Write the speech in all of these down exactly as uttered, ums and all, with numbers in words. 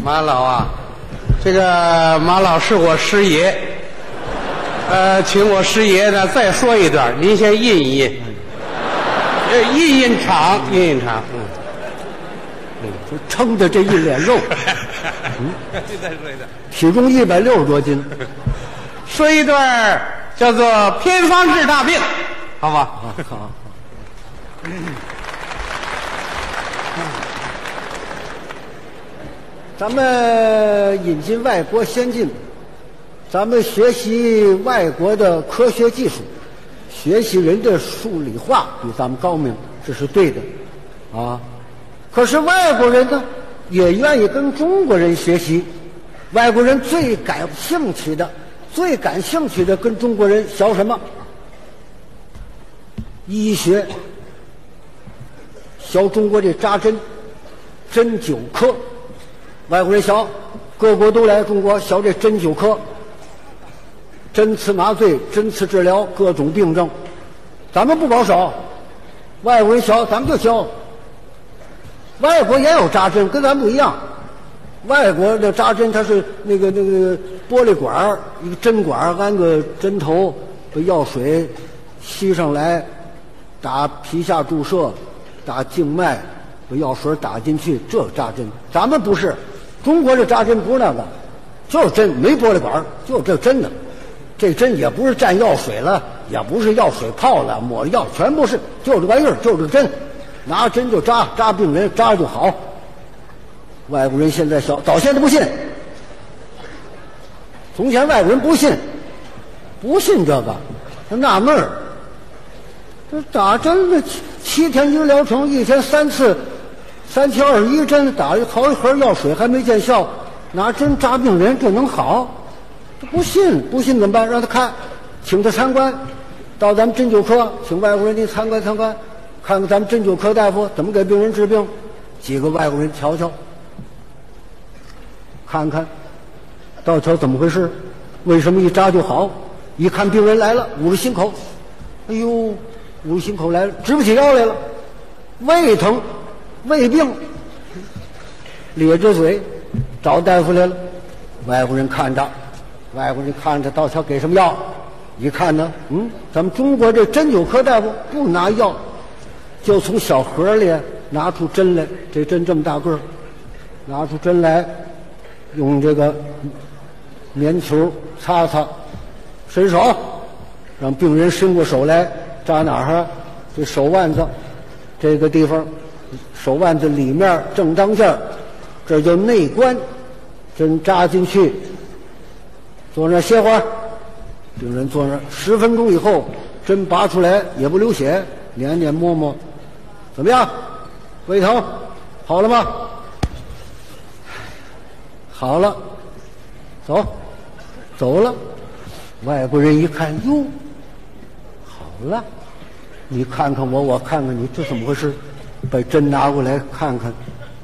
马老啊，这个马老是我师爷，呃，请我师爷呢再说一段，您先印一印，呃，印印场，印印场，嗯， 嗯，就撑着这一脸肉， 嗯，再说一段， 体重一百六十多斤， 说一段叫做偏方治大病，好吧？ 好好好。咱们引进外国先进，咱们学习外国的科学技术，学习人的数理化比咱们高明，这是对的，啊。可是外国人呢，也愿意跟中国人学习。外国人最感兴趣的，最感兴趣的跟中国人学什么？医学，学中国这扎针、针灸科。外国人学，各国都来中国学这针灸科，针刺麻醉、针刺治疗各种病症。咱们不保守，外国人学，咱们就学。外国也有扎针，跟咱不一样。外国的扎针，它是那个那个玻璃管，一个针管安个针头，把药水吸上来，打皮下注射，打静脉，把药水打进去，这扎针。咱们不是。中国这扎针不是那个，就是针，没玻璃管，就这针的。这针也不是蘸药水了，也不是药水泡了，抹药，全部是就这玩意儿，就这针，拿针就扎，扎病人，扎就好。外国人现在小，早先他不信，从前外国人不信，不信这个，他纳闷儿，这打针的七七天一个疗程，一天三次。三七二十一针打好一盒药水还没见效，拿针扎病人这能好？他不信，不信怎么办？让他看，请他参观，到咱们针灸科，请外国人去参观参观，看看咱们针灸科大夫怎么给病人治病。几个外国人瞧瞧，看看，到瞧怎么回事？为什么一扎就好？一看病人来了，捂着心口，哎呦，捂着心口来了，直不起腰来了，胃疼。胃病，咧着嘴找大夫来了。外国人看着，外国人看着，到底给什么药？一看呢，嗯，咱们中国这针灸科大夫不拿药，就从小盒里拿出针来，这针这么大个儿，拿出针来，用这个棉球擦擦，伸手，让病人伸过手来，扎哪儿啊？这手腕子这个地方。手腕子里面正当间儿，这叫内关，针扎进去，坐那儿歇会儿。病人坐那儿，十分钟以后，针拔出来也不流血，捻捻摸摸，怎么样？胃疼好了吗？好了，走，走了。外国人一看，哟，好了，你看看我，我看看你，这怎么回事？把针拿过来看看，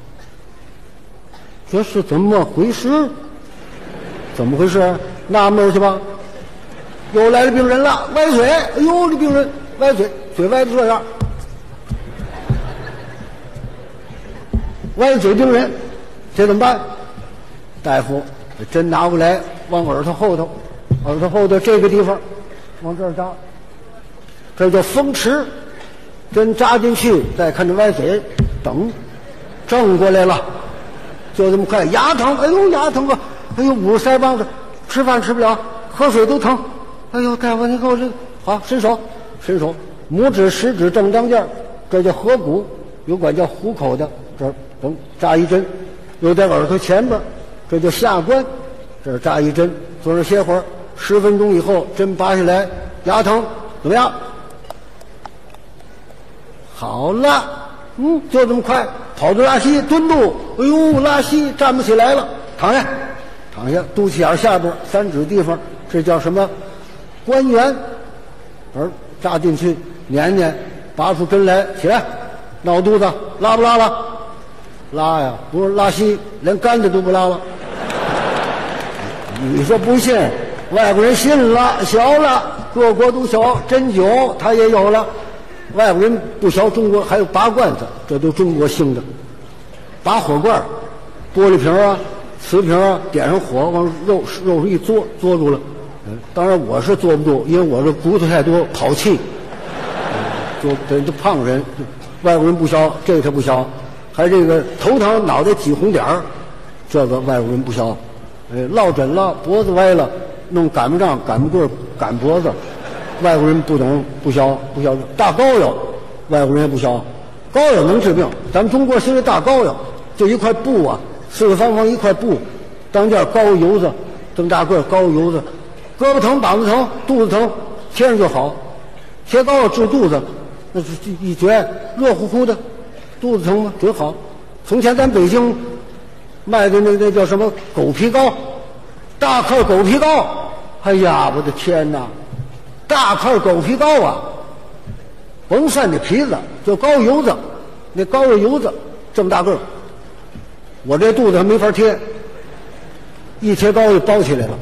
这是怎么回事？怎么回事？纳闷去吧。又来了病人了，歪嘴，哎呦，这病人歪嘴，嘴歪成这样，歪嘴病人，这怎么办？大夫把针拿过来，往耳朵后头，耳朵后头这个地方，往这儿扎，这叫风池。针扎进去，再看这歪嘴，等，正过来了，就这么快，牙疼，哎呦牙疼啊，哎呦捂着腮帮子，吃饭吃不了，喝水都疼，哎呦大夫你给我这好，伸手，伸手，拇指食指正当间，这叫合谷，有管叫虎口的，这儿等扎一针，又在耳朵前边，这叫下关，这儿扎一针，坐这歇会儿，十分钟以后针拔下来，牙疼怎么样？好了，嗯，就这么快，跑着拉稀，蹲住，哎呦，拉稀站不起来了，躺下，躺下，肚脐眼下边三指地方，这叫什么？关元，而扎进去，捻捻，拔出针来，起来，闹肚子，拉不拉了？拉呀，不是拉稀，连干的都不拉了。你说不信，外国人信了，学了，各国都学，针灸他也有了。外国人不学中国，还有拔罐子，这都中国兴的。拔火罐，玻璃瓶啊， 瓷瓶啊点上火，往肉肉上一嘬，嘬住了。嗯，当然我是嘬不住，因为我这骨头太多，跑气。就这这胖人，外国人不消，这个他不消，还这个头疼脑袋起红点儿，这个外国人不消。哎，落枕了，脖子歪了，弄擀面杖、擀面棍、擀脖子，外国人不懂，不消，不消。大膏药，外国人也不消，膏药能治病。咱们中国现在大膏药，就一块布啊，四四方方一块布，当间膏油子，这么大个膏油子，胳膊疼、膀子疼、肚子疼，贴上就好。贴膏药治肚子，那是一觉热乎乎的，肚子疼吗？真好。从前咱北京卖的那那叫什么狗皮膏，大块狗皮膏，哎呀，我的天哪！大块狗皮膏啊，甭算那皮子，就膏油子，那膏药油子这么大个儿，我这肚子还没法贴，一贴膏就包起来了，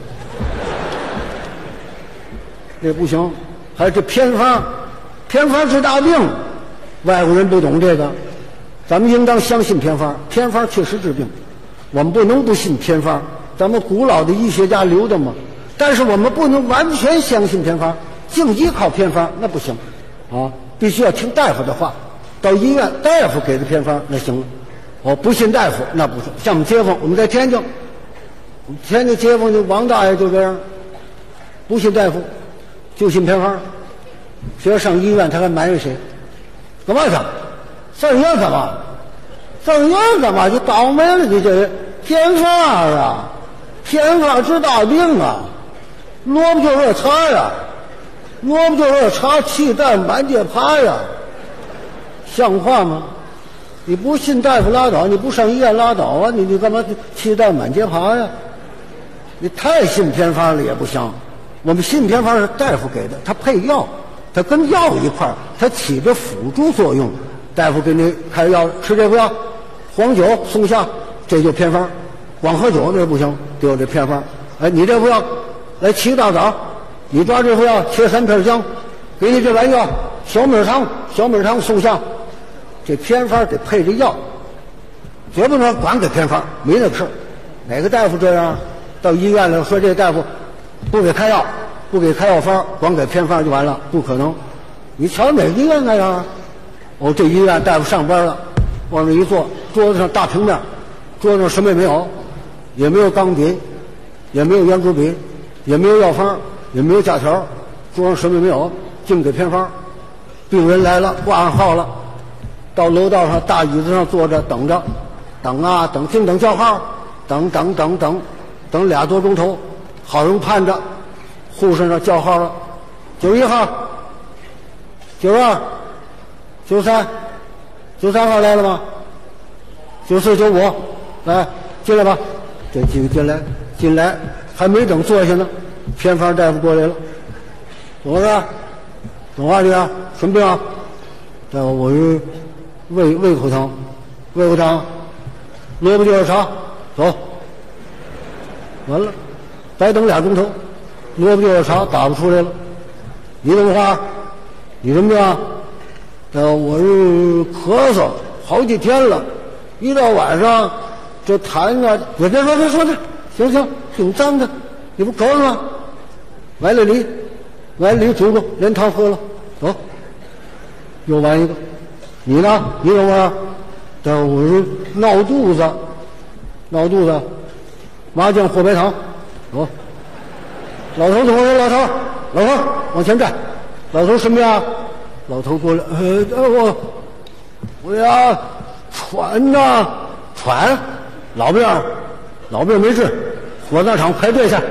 这不行。还有这偏方，偏方治大病，外国人不懂这个，咱们应当相信偏方，偏方确实治病，我们不能不信偏方，咱们古老的医学家留的嘛。但是我们不能完全相信偏方，净依靠偏方那不行啊，必须要听大夫的话，到医院大夫给的偏方那行了。哦，不信大夫那不是。像我们街坊，我们在天津，我们天津街坊就王大爷就这样，不信大夫，就信偏方。谁要上医院，他还埋怨谁？干嘛去？上医院干嘛？上医院干嘛？就倒霉了，你这人偏方啊，偏方治大病啊，萝卜就热茶呀，萝卜就热茶，气蛋满街爬呀，像话吗？你不信大夫拉倒，你不上医院拉倒啊！你你干嘛气蛋满街爬呀？你太信偏方了也不行。我们信偏方是大夫给的，他配药，他跟药一块儿，他起着辅助作用。大夫给你开药，吃这副药，黄酒、松下，这就偏方。光喝酒那不行，得有这偏方。哎，你这副药，来起大早，你抓这副药，切三片姜，给你这丸药，小米汤、小米汤、松下。这偏方得配着药，绝不能光给偏方，没那个事儿。哪个大夫这样？到医院了说这大夫不给开药，不给开药方，光给偏方就完了，不可能。你瞧哪个医院那样啊？哦，这医院大夫上班了，往那一坐，桌子上大平面，桌子上什么也没有，也没有钢笔，也没有圆珠笔，也没有药方，也没有假条，桌上什么也没有，净给偏方。病人来了，挂上号了，到楼道上大椅子上坐着等着，等啊等，净等叫号，等等等等等俩多钟头，好人盼着，护士那叫号了，九一号、九二、九三、九三号来了吗？九四、九五，来进来吧。这几个进来，进来还没等坐下呢，偏方大夫过来了，怎么着？怎么话你啊？什么病啊？大夫，我是胃胃口疼，胃口疼，萝卜就要茶，走。完了，白等俩钟头，萝卜就要茶打不出来了。你怎么话？你什么病啊？呃，我是咳嗽好几天了，一到晚上这痰啊，别别别别说这，行行，挺脏的，你不咳嗽吗？来了梨，来梨煮煮，连汤喝了，走。又完一个，你呢？你怎么样？但我是闹肚子，闹肚子，麻酱和白糖，走。老头怎么了？老头，老头往前站。老头什么呀？老头过来，呃，我我呀，喘呐，喘，老病，老病没治，火葬场排队去。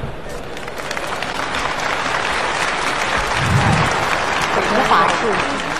法术。